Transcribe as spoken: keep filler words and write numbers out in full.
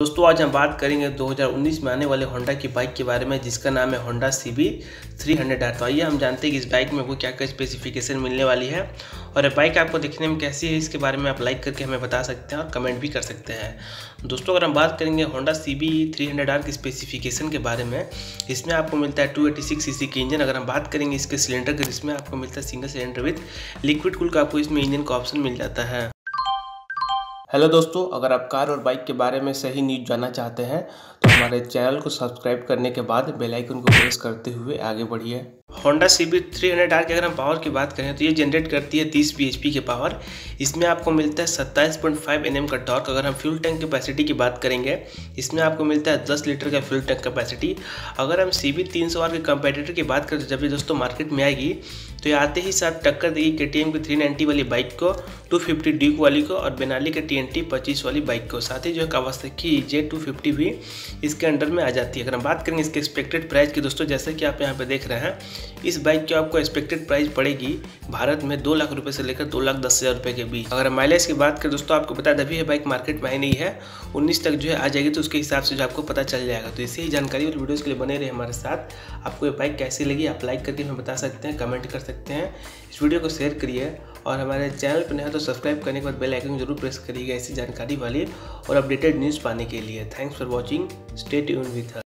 दोस्तों आज हम बात करेंगे दो हज़ार उन्नीस में आने वाले होंडा की बाइक के बारे में, जिसका नाम है Honda C B three hundred R. तो आइए हम जानते हैं कि इस बाइक में वो क्या क्या स्पेसिफिकेशन मिलने वाली है और ये बाइक आपको दिखने में कैसी है, इसके बारे में आप लाइक करके हमें बता सकते हैं और कमेंट भी कर सकते हैं। दोस्तों अगर हम बात करेंगे Honda C B three hundred R की स्पेसिफिकेशन के बारे में, इसमें आपको मिलता है two eighty six C C की इंजन। अगर हम बात करेंगे इसके सिलेंडर के, जिसमें आपको मिलता है single cylinder with liquid cool का आपको इसमें इंजन का ऑप्शन मिल जाता है। हेलो दोस्तों, अगर आप कार और बाइक के बारे में सही न्यूज़ जानना चाहते हैं तो हमारे चैनल को सब्सक्राइब करने के बाद बेल आइकन को प्रेस करते हुए आगे बढ़िए। Honda C B three hundred R की अगर हम पावर की बात करें तो ये जनरेट करती है तीस बी एच पी के पावर। इसमें आपको मिलता है सत्ताईस पॉइंट फाइव एन एम का टॉर्क। अगर हम फ्यूल टैंक कैपेसिटी की बात करेंगे, इसमें आपको मिलता है दस लीटर का फ्यूल टैंक कैपेसिटी। अगर हम C B three hundred R के कंपेटिटर की बात करें तो जब ये दोस्तों मार्केट में आएगी तो ये आते ही साथ टक्कर देगी के टी एम की थ्री नाइंटी वाली बाइक को, टू फिफ्टी ड्यूक वाली को और बेनाली के टी एन टी पच्चीस वाली बाइक को। साथ ही जो है कावासाकी जे टू फिफ्टी भी इसके अंडर में आ जाती है। अगर हम बात करेंगे इसके एक्सपेक्टेड प्राइस की दोस्तों, जैसे कि आप यहाँ पे देख रहे हैं, इस बाइक की आपको एक्सपेक्टेड प्राइस पड़ेगी भारत में दो लाख रुपए से लेकर दो लाख दस हज़ार रुपये के बीच। अगर माइलेज की बात करें दोस्तों, आपको बता दें अभी ये बाइक मार्केट में आई नहीं है, उन्नीस तक जो है आ जाएगी, तो उसके हिसाब से जो आपको पता चल जाएगा। तो इसी ही जानकारी और वीडियोज़ के लिए बने रहे हमारे साथ। आपको ये बाइक कैसी लगी आप लाइक करके हमें बता सकते हैं, कमेंट कर सकते हैं, इस वीडियो को शेयर करिए और हमारे चैनल पर नया तो सब्सक्राइब करने के बाद बेल आइकन जरूर प्रेस करिएगा ऐसी जानकारी वाली और अपडेटेड न्यूज़ पाने के लिए। Thanks for watching, stay tuned with us.